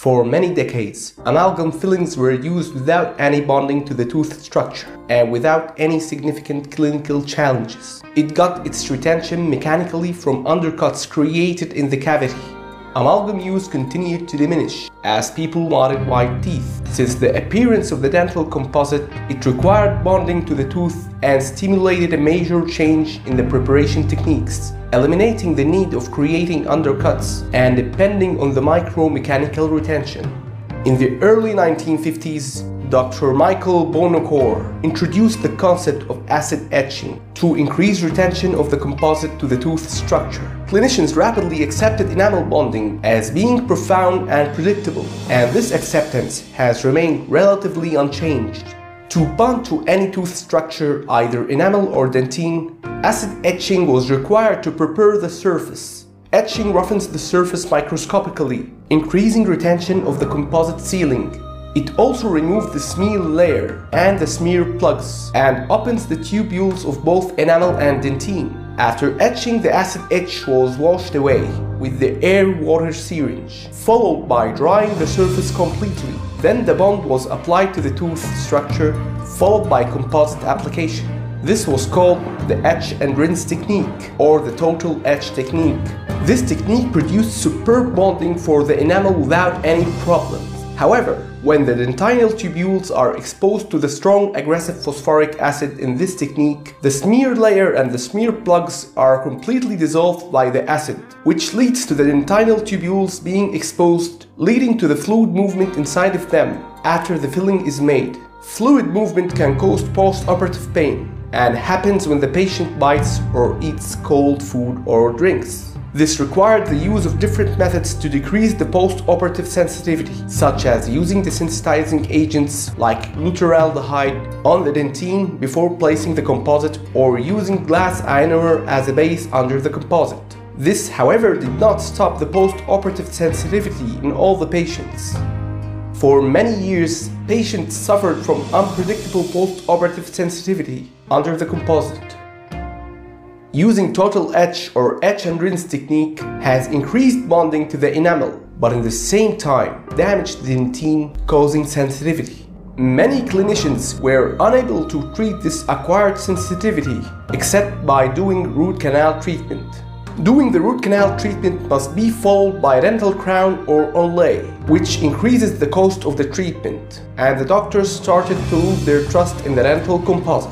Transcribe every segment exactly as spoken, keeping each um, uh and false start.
For many decades, amalgam fillings were used without any bonding to the tooth structure and without any significant clinical challenges. It got its retention mechanically from undercuts created in the cavity. Amalgam use continued to diminish as people wanted white teeth. Since the appearance of the dental composite, it required bonding to the tooth and stimulated a major change in the preparation techniques, eliminating the need of creating undercuts and depending on the micro-mechanical retention. In the early nineteen fifties, Doctor Michael Bonocore introduced the concept of acid etching to increase retention of the composite to the tooth structure. Clinicians rapidly accepted enamel bonding as being profound and predictable, and this acceptance has remained relatively unchanged. To bond to any tooth structure, either enamel or dentine, acid etching was required to prepare the surface. Etching roughens the surface microscopically, increasing retention of the composite sealing. It also removes the smear layer and the smear plugs and opens the tubules of both enamel and dentine. After etching, the acid etch was washed away with the air-water syringe, followed by drying the surface completely. Then the bond was applied to the tooth structure, followed by composite application. This was called the Etch and Rinse Technique or the Total Etch Technique. This technique produced superb bonding for the enamel without any problems. However, when the dentinal tubules are exposed to the strong aggressive phosphoric acid in this technique, the smear layer and the smear plugs are completely dissolved by the acid, which leads to the dentinal tubules being exposed, leading to the fluid movement inside of them after the filling is made. Fluid movement can cause post-operative pain and happens when the patient bites or eats cold food or drinks. This required the use of different methods to decrease the post-operative sensitivity, such as using desensitizing agents like glutaraldehyde on the dentine before placing the composite or using glass ionomer as a base under the composite. This, however, did not stop the post-operative sensitivity in all the patients. For many years, patients suffered from unpredictable post-operative sensitivity under the composite. Using total etch or etch and rinse technique has increased bonding to the enamel, but in the same time damaged the dentine, causing sensitivity. Many clinicians were unable to treat this acquired sensitivity except by doing root canal treatment. Doing the root canal treatment must be followed by dental crown or onlay, which increases the cost of the treatment, and the doctors started to lose their trust in the dental composite.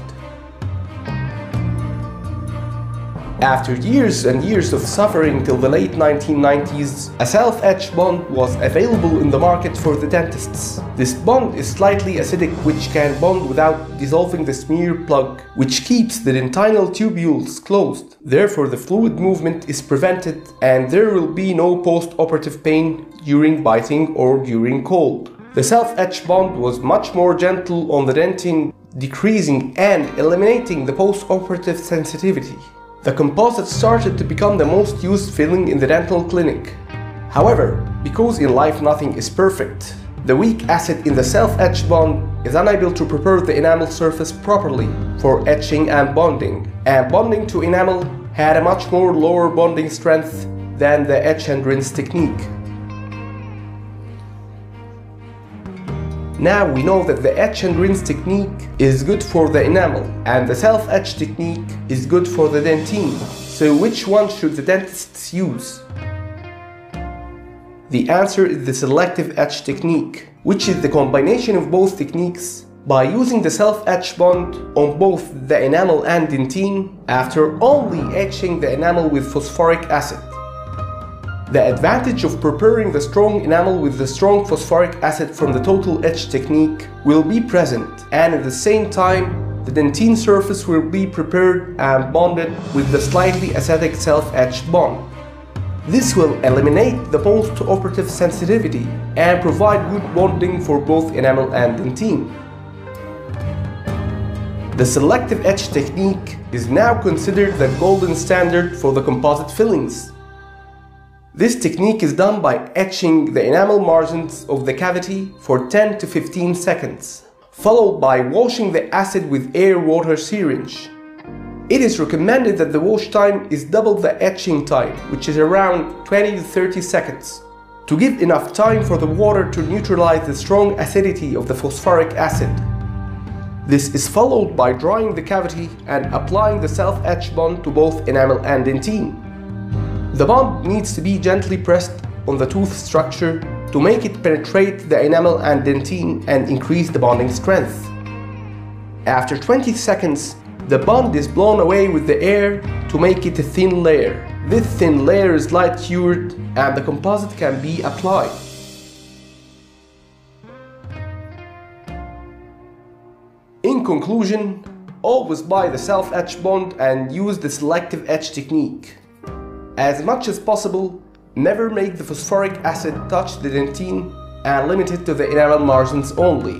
After years and years of suffering till the late nineteen nineties, a self-etch bond was available in the market for the dentists. This bond is slightly acidic, which can bond without dissolving the smear plug, which keeps the dentinal tubules closed. Therefore, the fluid movement is prevented and there will be no post-operative pain during biting or during cold. The self-etch bond was much more gentle on the dentine, decreasing and eliminating the post-operative sensitivity. The composite started to become the most used filling in the dental clinic. However, because in life nothing is perfect, the weak acid in the self-etch bond is unable to prepare the enamel surface properly for etching and bonding, and bonding to enamel had a much more lower bonding strength than the etch and rinse technique. Now we know that the etch and rinse technique is good for the enamel and the self-etch technique is good for the dentine. So which one should the dentists use? The answer is the selective etch technique, which is the combination of both techniques. By using the self-etch bond on both the enamel and dentine after only etching the enamel with phosphoric acid. The advantage of preparing the strong enamel with the strong phosphoric acid from the total etch technique will be present, and at the same time the dentine surface will be prepared and bonded with the slightly acidic self-etch bond. This will eliminate the post-operative sensitivity and provide good bonding for both enamel and dentine. The selective etch technique is now considered the golden standard for the composite fillings. This technique is done by etching the enamel margins of the cavity for ten to fifteen seconds, followed by washing the acid with air-water syringe. It is recommended that the wash time is double the etching time, which is around twenty to thirty seconds. to give enough time for the water to neutralize the strong acidity of the phosphoric acid. This is followed by drying the cavity and applying the self-etch bond to both enamel and dentine. The bond needs to be gently pressed on the tooth structure to make it penetrate the enamel and dentine and increase the bonding strength. After twenty seconds, the bond is blown away with the air to make it a thin layer. This thin layer is light cured and the composite can be applied. In conclusion, always buy the self-etch bond and use the selective etch technique. As much as possible, never make the phosphoric acid touch the dentine and limit it to the enamel margins only.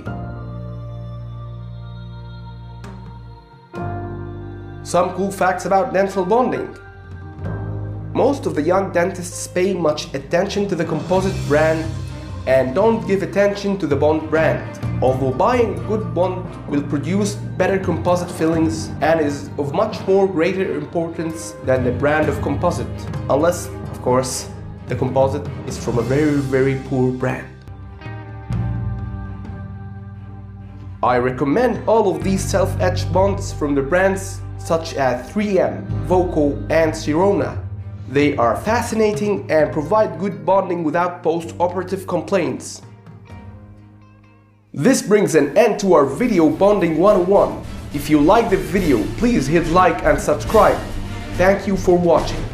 Some cool facts about dental bonding. Most of the young dentists pay much attention to the composite brand and don't give attention to the bond brand. Although buying a good bond will produce better composite fillings and is of much more greater importance than the brand of composite, unless, of course, the composite is from a very, very poor brand. I recommend all of these self-etch bonds from the brands such as three M, Voco, and Sirona. They are fascinating and provide good bonding without post-operative complaints. This brings an end to our video Bonding one oh one. If you like the video, please hit like and subscribe. Thank you for watching.